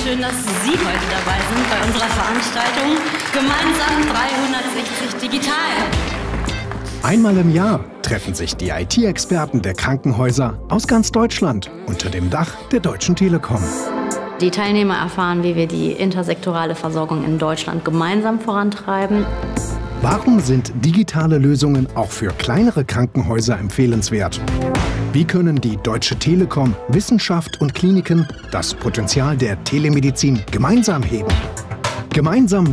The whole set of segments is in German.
schön, dass Sie heute dabei sind bei unserer Veranstaltung Gemeinsam 360 Digital. Einmal im Jahr treffen sich die IT-Experten der Krankenhäuser aus ganz Deutschland unter dem Dach der Deutschen Telekom. Die Teilnehmer erfahren, wie wir die intersektorale Versorgung in Deutschland gemeinsam vorantreiben. Warum sind digitale Lösungen auch für kleinere Krankenhäuser empfehlenswert? Wie können die Deutsche Telekom, Wissenschaft und Kliniken das Potenzial der Telemedizin gemeinsam heben? Gemeinsam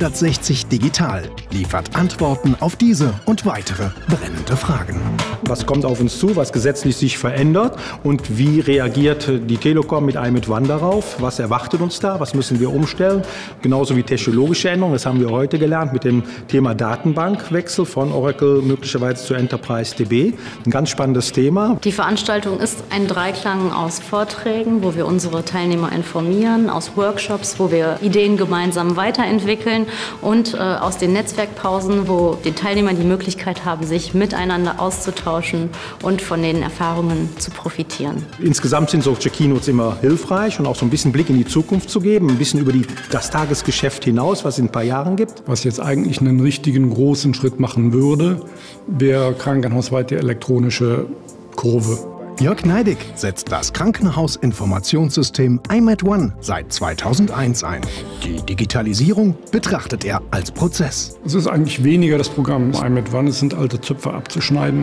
360 Digital liefert Antworten auf diese und weitere brennende Fragen. Was kommt auf uns zu, was gesetzlich sich verändert und wie reagiert die Telekom mit iMed-One darauf? Was erwartet uns da? Was müssen wir umstellen? Genauso wie technologische Änderungen, das haben wir heute gelernt mit dem Thema Datenbankwechsel von Oracle möglicherweise zu Enterprise DB. Ein ganz spannendes Thema. Die Veranstaltung ist ein Dreiklang aus Vorträgen, wo wir unsere Teilnehmer informieren, aus Workshops, wo wir Ideen gemeinsam weiterentwickeln und aus den Netzwerkpausen, wo die Teilnehmer die Möglichkeit haben, sich miteinander auszutauschen und von den Erfahrungen zu profitieren. Insgesamt sind solche Keynotes immer hilfreich und auch so ein bisschen Blick in die Zukunft zu geben, ein bisschen über das Tagesgeschäft hinaus, was es in ein paar Jahren gibt. Was jetzt eigentlich einen richtigen großen Schritt machen würde, wäre krankenhausweit die elektronische Kurve. Jörg Neidig setzt das Krankenhausinformationssystem iMed-One seit 2001 ein. Die Digitalisierung betrachtet er als Prozess. Es ist eigentlich weniger das Programm iMed-One, es sind alte Zöpfe abzuschneiden,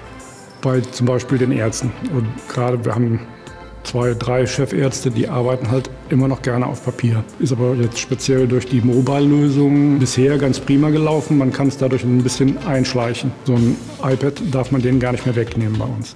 bei zum Beispiel den Ärzten. Und gerade wir haben 2, 3 Chefärzte, die arbeiten halt immer noch gerne auf Papier. Ist aber jetzt speziell durch die Mobile-Lösung bisher ganz prima gelaufen. Man kann es dadurch ein bisschen einschleichen. So ein iPad darf man denen gar nicht mehr wegnehmen bei uns.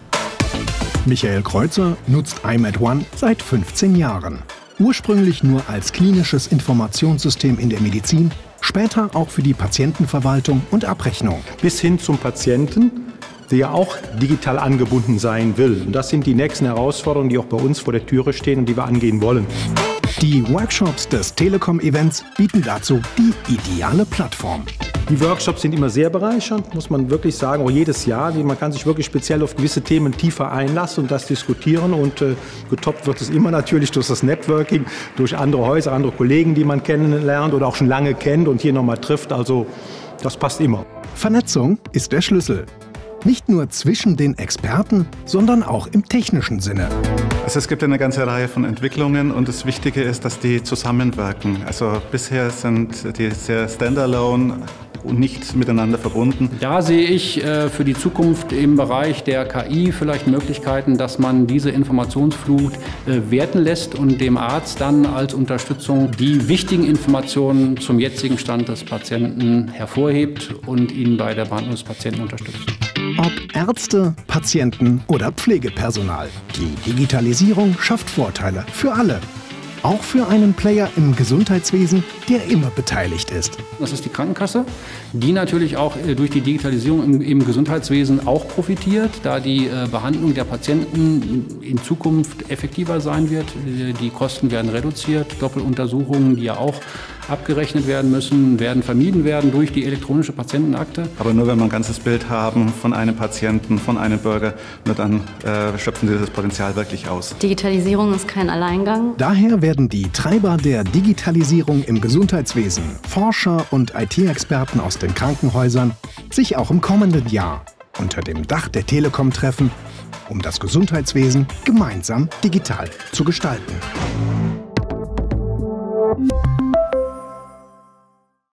Michael Kreuzer nutzt iMed-One seit 15 Jahren. Ursprünglich nur als klinisches Informationssystem in der Medizin, später auch für die Patientenverwaltung und Abrechnung. Bis hin zum Patienten, der auch digital angebunden sein will. Und das sind die nächsten Herausforderungen, die auch bei uns vor der Türe stehen und die wir angehen wollen. Die Workshops des Telekom-Events bieten dazu die ideale Plattform. Die Workshops sind immer sehr bereichernd, muss man wirklich sagen, auch jedes Jahr. Man kann sich wirklich speziell auf gewisse Themen tiefer einlassen und das diskutieren. Und getoppt wird es immer natürlich durch das Networking, durch andere Häuser, andere Kollegen, die man kennenlernt oder auch schon lange kennt und hier nochmal trifft. Also das passt immer. Vernetzung ist der Schlüssel. Nicht nur zwischen den Experten, sondern auch im technischen Sinne. Also es gibt eine ganze Reihe von Entwicklungen und das Wichtige ist, dass die zusammenwirken. Also bisher sind die sehr standalone und nicht miteinander verbunden. Da sehe ich für die Zukunft im Bereich der KI vielleicht Möglichkeiten, dass man diese Informationsflut werten lässt und dem Arzt dann als Unterstützung die wichtigen Informationen zum jetzigen Stand des Patienten hervorhebt und ihn bei der Behandlung des Patienten unterstützt. Ob Ärzte, Patienten oder Pflegepersonal, die Digitalisierung schafft Vorteile für alle. Auch für einen Player im Gesundheitswesen, der immer beteiligt ist. Das ist die Krankenkasse, die natürlich auch durch die Digitalisierung im Gesundheitswesen auch profitiert, da die Behandlung der Patienten in Zukunft effektiver sein wird. Die Kosten werden reduziert, Doppeluntersuchungen, die ja auch abgerechnet werden müssen, werden vermieden werden durch die elektronische Patientenakte. Aber nur wenn wir ein ganzes Bild haben von einem Patienten, von einem Bürger, nur dann schöpfen Sie das Potenzial wirklich aus. Digitalisierung ist kein Alleingang. Daher werden die Treiber der Digitalisierung im Gesundheitswesen, Forscher und IT-Experten aus den Krankenhäusern, sich auch im kommenden Jahr unter dem Dach der Telekom treffen, um das Gesundheitswesen gemeinsam digital zu gestalten.